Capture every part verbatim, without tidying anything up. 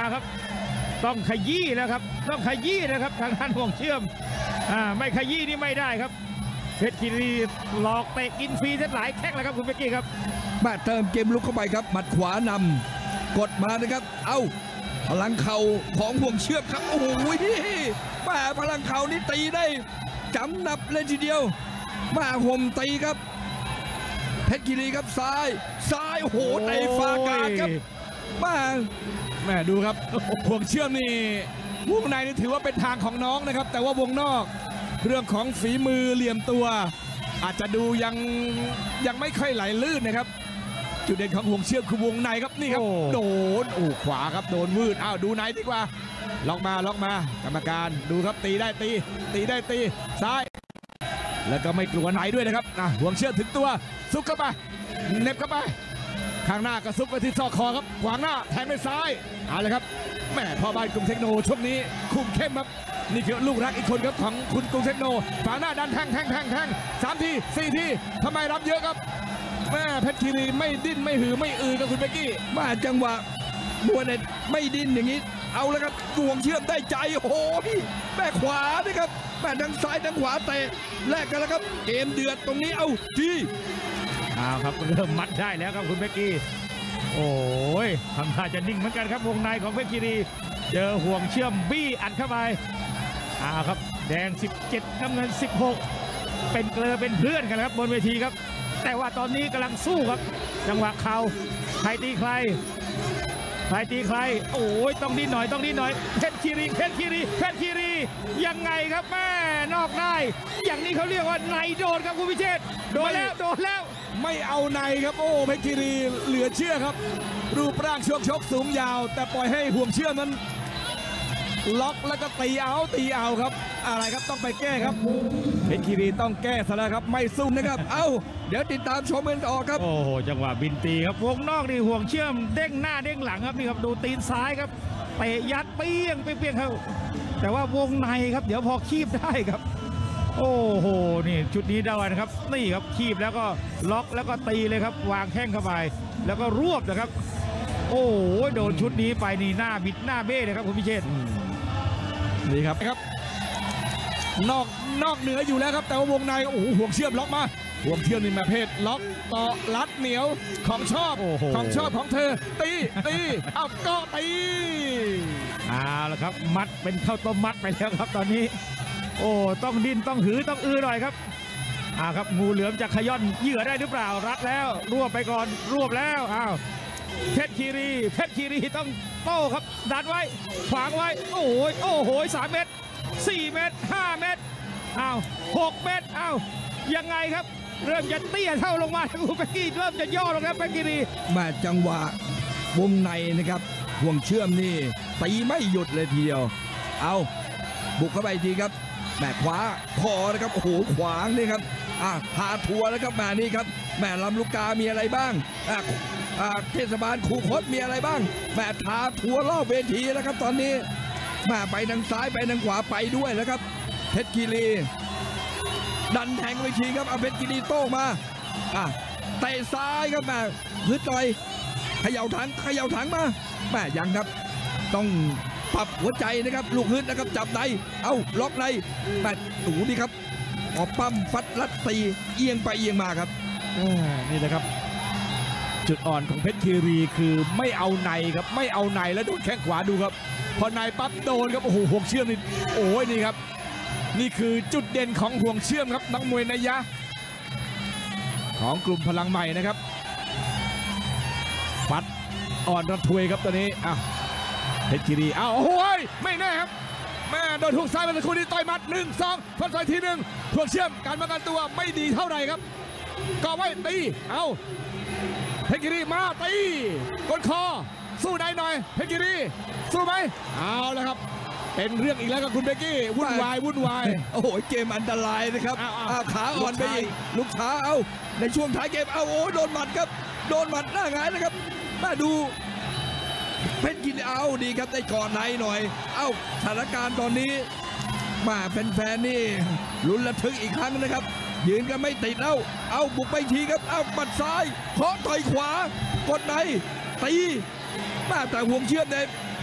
ครับต้องขยี้แล้วครับต้องขยี้นะครับทางด้านห่วงเชื่อมอ่าไม่ขยี้นี่ไม่ได้ครับเพชรคีรีหลอกเตะกินฟรีเส้นหลายแข้งแล้วครับคุณเป๊กกี้ครับมาเติมเกมลุกเข้าไปครับหมัดขวานำกดมานะครับเอ้าพลังเข่าของห่วงเชือกครับโอ้โหมาพลังเข่านี่ตีได้จำนับเลยทีเดียวมาห่มตีครับเพชรคีรีครับซ้ายซ้ายโอ้โหเตะฟาการครับมาแม่ดูครับห่วงเชื่อมนี่วงในนี่ถือว่าเป็นทางของน้องนะครับแต่ว่าวงนอกเรื่องของฝีมือเหลี่ยมตัวอาจจะดูยังยังไม่ค่อยไหลลื่นนะครับจุดเด่นของห่วงเชือกคือวงในครับนี่ครับโดนโอ้ขวาครับโดนวืดอ้าวดูไหนดีกว่าล็อกมาล็อกมากรรมการดูครับตีได้ตีตีได้ตีซ้ายแล้วก็ไม่กลัวไหนด้วยนะครับอ่ะห่วงเชือกถึงตัวซุกเข้าไปเน็บเข้าไปข้างหน้ากระซุกไปที่ซอกคอครับขวางหน้าแทงด้วยซ้ายเอาเลยครับแม่พ่อบ้านกรุงเทคโนช่วงนี้คุมเข้มครับนี่คือลูกรักอีกคนครับของคุณกรุงเทคโนฝาหน้าดันแทงแทงแทงแทงสามทีสี่ทีทำไมรับเยอะครับแม่เพชรคีรีไม่ดิ้นไม่หือไม่อือกับคุณเบกกี้มาจังหวะบัวเน็ตไม่ดิ้นอย่างนี้เอาแล้วครับห่วงเชื่อมได้ใจโอ้โหแม่ขวานะครับแม่ทั้งซ้ายทั้งขวาเตะแลกกันแล้วครับเกมเดือดตรงนี้เอาทีเอาครับเริ่มมัดได้แล้วครับคุณเบกกี้โอ้ยทำท่าจะนิ่งเหมือนกันครับวงในของเพชรคีรีเจอห่วงเชื่อมบี้อัดเข้าไปเอาครับแดงสิบเจ็ดน้ำเงินสิบหกเป็นเกลือเป็นเพื่อนกันครับบนเวทีครับแต่ว่าตอนนี้กำลังสู้ครับจังหวะเข่าใครตีใครใครตีใครโอ้ยต้องดิ้นหน่อยต้องดิ้นหน่อยเพชรคีรีเพชรคีรีเพชรคีรียังไงครับแม่นอกได้อย่างนี้เขาเรียกว่าในโดนครับคุณพิเชษโดนแล้วโดนแล้วไม่เอาในครับโอ้เพชรคีรีเหลือเชื่อครับรูปร่างช่วงชกสูงยาวแต่ปล่อยให้ห่วงเชื่อนั้นล็อกแล้วก็ตีเอาตีเอาครับอะไรครับต้องไปแก้ครับเพชรคีรีต้องแก้ซะแล้วครับไม่สู้นะครับเอ้าเดี๋ยวติดตามชมกันต่อครับโอ้โหจังหวะบินตีครับวงนอกนี่ห่วงเชื่อมเด้งหน้าเด้งหลังครับนี่ครับดูตีนซ้ายครับเตะยัดเปี้ยงเปี้ยงเขาแต่ว่าวงในครับเดี๋ยวพอคีบได้ครับโอ้โหนี่ชุดนี้ได้นะครับนี่ครับคีบแล้วก็ล็อกแล้วก็ตีเลยครับวางแข้งเข้าไปแล้วก็รวบนะครับโอ้โหโดนชุดนี้ไปนี่หน้าบิดหน้าเบ้เลยครับคุณพิเชษนี่ครับครับนอกนอกเหนืออยู่แล้วครับแต่ว่าวงในโอ้โหห่วงเชื่อมล็อกมาห่วงเชื่อมนี่ประเภทล็อกต่อรัดเหนียวของชอบของชอบของเธอตีตีเอาก็ตีเอาละครับมัดเป็นข้าวต้มมัดไปแล้วครับตอนนี้โอ้ต้องดิ้นต้องหือต้องอือหน่อยครับอ่าครับงูเหลือมจะขย้อนเหยื่อได้หรือเปล่ารัดแล้วรวบไปก่อนรวบแล้วอ้าวเพชรคีรีเพชรคีรีต้องโต้ครับดันไว้ขวางไว้โอ้โหโอ้โหสามเมตรสี่เมตรห้าเมตรอ้าวหกเมตรอ้าวยังไงครับเริ่มจะเตี้ยเท่าลงมาคุณเป๊กกี้เริ่มจะย่อลงแล้วเพชรคีรีมาจังหวะวงในนะครับห่วงเชื่อมนี่ตีไม่หยุดเลยทีเดียวเอาบุกเข้าไปทีครับแม่ขวาคอนะครับโอ้โหขวางนี่ครับอ่าพาทัวร์แล้วครับมานี่ครับแม่ลำลูกกามีอะไรบ้างอ่าเทศบาลคูคตมีอะไรบ้างแม่ทาทัวร์รอบเวทีแล้วครับตอนนี้แม่ไปทางซ้ายไปทางขวาไปด้วยแล้วครับเพชรคีรีดันแทงเวทีครับเอาเพชรคีรีโต้มาอ่ะเตะซ้ายครับแม่ฮึดหน่อยเขย่าถังเขย่าถังมาแม่ยังครับต้องปรับหัวใจนะครับลูกฮึดนะครับจับในเอ้าล็อกในแม่ตูนี่ครับออกปั้มฟัดลัดตีเอียงไปเอียงมาครับนี่แหละครับจุดอ่อนของเพชรคีรีคือไม่เอาในครับไม่เอาในแล้วโดนแข้งขวาดูครับพอในปั๊บโดนครับโอ้โหห่วงเชื่อมนี่โอ้ยนี่ครับนี่คือจุดเด่นของห่วงเชื่อมครับนักมวยนัยยะของกลุ่มพลังใหม่นะครับฟัดอ่อนระทวยครับตอนนี้อ้าวเพชรคีรีอ้าวโอ้ยไม่แน่ครับแม่โดนหุกซ้ายมาสักครู่นี้ต่อยมัดหนึ่งสองฟันซอยทีหนึ่งห่วงเชื่อมการป้องกันตัวไม่ดีเท่าไหร่ครับก็ไว้ตีเอาเพชรคีรีมาตีกดคอสู้ได้หน่อยเพชรคีรีสู้ไหมเอาแล้วครับเป็นเรื่องอีกแล้วกับคุณเบกกี้วุ่นวายวุ่นวายโอ้โหเกมอันตรายนะครับขาอ่อนไปอีกลูกช้าเอาในช่วงท้ายเกมเอาโอ้โดนหมัดครับโดนหมัดหน้าหงายนะครับมาดูเพชรคีรีเอาดีครับได้ก่อนในหน่อยเอ้าสถานการณ์ตอนนี้มาแฟนๆนี่ลุ้นระทึกอีกครั้งนะครับยืนกันไม่ติดแล้วเอาบุกไปทีครับเอาปัดซ้ายเคาะต่อยขวากดในตีมาแต่ห่วงเชือกเนี่ย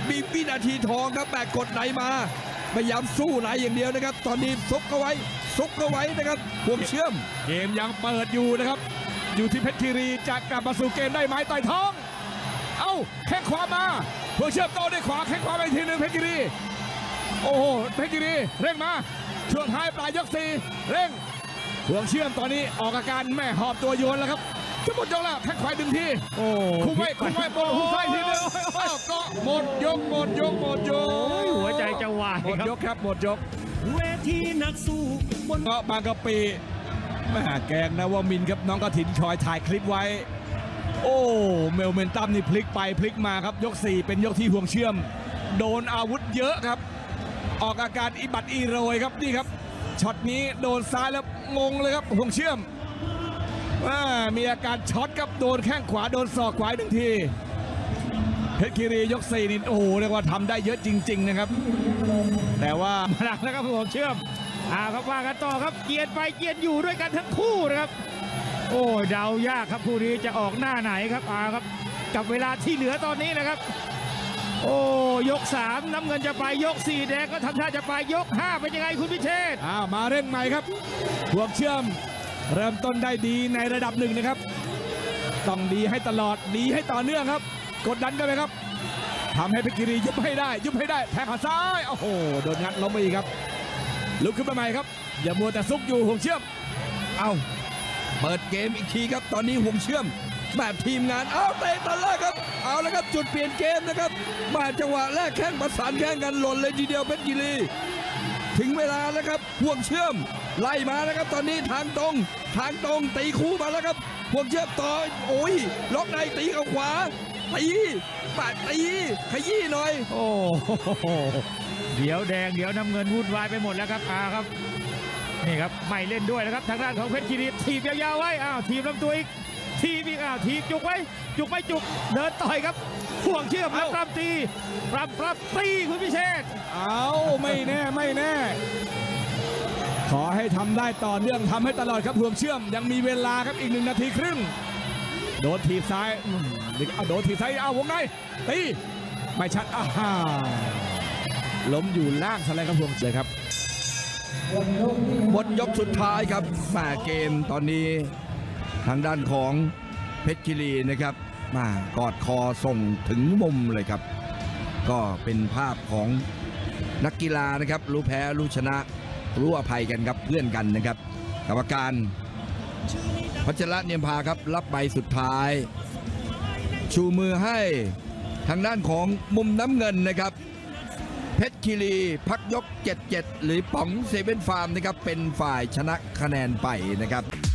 มีวินาทีทองครับแบกกดไหนมาพยายามสู้ไหนอย่างเดียวนะครับ ตอนนี้ซุกเข้าไว้ซุกเข้าไว้นะครับห่วงเชื่อมเกมยังเปิดอยู่นะครับ อยู่ที่เพชรคีรีจะกลับมาสู่เกมได้ไหมต่อยท้อง เอ้าแข้งขวามาห่วงเชื่อมโตด้วยขวาแข้งขวาไปทีหนึ่งเพชรคีรีโอ้โหเพชรคีรีเร่งมาช่วงท้ายปลายยกสี่เร่งห่วงเชื่อมตอนนี้ออกอาการแม่หอบตัวโยนแล้วครับจะหมดยกแล้วแข้งขวาดึงทีโอ้คุ้มไว้คุ้มไว้บนหุ้นไส้ทีหนึงอ้าวก็หมดยกหมดยกหมดยกโอ้ยหัวใจจะวายหมดครับยกครับหมดยกเวทีนักสู้บนเงาะบางกะปิแม่แกงนะว่ามินครับน้องกระถินคอยถ่ายคลิปไว้ โอ้เมลเมนตัมนี่พลิกไปพลิกมาครับยกสี่เป็นยกที่ห่วงเชื่อม โดนอาวุธเยอะครับ ออกอาการอิบัดอีโรยครับนี่ครับช็อตนี้โดนซ้ายแล้วงงเลยครับห่วงเชื่อมว่ามีอาการช็อตครับโดนแข้งขวาโดนศอกขวาหนึ่งทีเพชรคีรียกสี่นี่โอ้โหเรียกว่าทำได้เยอะจริง ๆนะครับ แต่ว่าพลังแล้วครับห่วงเชื่อมอ่าครับว่ากันต่อครับเกียนไปเกียนอยู่ด้วยกันทั้งคู่นะครับโอ้ยเดายากครับคู่นี้จะออกหน้าไหนครับอ่าครับกับเวลาที่เหลือตอนนี้นะครับ โอ้ยกสามน้ำเงินจะไปยกสี่แดงก็ทำท่าจะไปยกห้าเป็นยังไงคุณพิเชษฐ์อ้าวมาเร่งใหม่ครับห่วงเชื่อมเริ่มต้นได้ดีในระดับหนึ่งนะครับ ต้องดีให้ตลอดดีให้ต่อเนื่องครับ กดดันกันไปครับทำให้เพชรคีรียุบให้ได้ยุบให้ได้แทงขาซ้ายโอ้โหโดนงัดล้มไปอีกครับลุกขึ้นมาใหม่ครับอย่ามัวแต่ซุกอยู่ห่วงเชื่อมเอาเปิดเกมอีกทีครับตอนนี้ห่วงเชื่อมแม่ทีมงานเอาเตะตอนแรกครับเอาแล้วครับจุดเปลี่ยนเกมนะครับมาจังหวะแรกแข้งประสานแข้งกันหล่นเลยทีเดียวเพชรคีรีถึงเวลาแล้วครับห่วงเชื่อมไล่มาแล้วครับตอนนี้ทางตรงทางตรงตีคู่มาแล้วครับห่วงเชื่อมต่อโอ้ยล็อกในตีเข้าขวาตีปาดตีขยี้หน่อยโอ้โหเดี๋ยวแดงเดี๋ยวน้ำเงินวุ่นวายไปหมดแล้วครับอาครับนี่ครับไม่เล่นด้วยนะครับทางด้านของเพชรคีรีถีบยาวๆไว้อ้าวถีบลำตัวอีกทีบอีกอ้าวถีบจุกไว้จุกไม่จุกเดินต่อยครับห่วงเชื่อมแล้วปรับตีปรับปรับตีคุณพิเชษฐ์เอาไม่แน่ไม่แน่ ขอให้ทำได้ต่อเนื่องทำให้ตลอดครับห่วงเชื่อมยังมีเวลาครับอีกหนึ่งนาทีครึ่งโดนถีบซ้ายอืมเอาโดนถีบซ้ายเอาวงในตีไม่ชัดอ้าวล้มอยู่ล่างซะแล้วครับห่วงเลยครับหมดยกสุดท้ายครับแม่เกมตอนนี้ทางด้านของเพชรคีรีนะครับมากอดคอส่งถึงมุมเลยครับ ก็เป็นภาพของนักกีฬานะครับรู้แพ้รู้ชนะรู้อภัยกันครับเพื่อนกันนะครับกรรมการพัชระเนียมพาครับรับใบสุดท้าย ชูมือให้ทางด้านของมุมน้ำเงินนะครับเพชรคีรีพักยกเจ็ดเจ็ดหรือป๋องเซเว่นฟาร์มนะครับเป็นฝ่ายชนะคะแนนไปนะครับ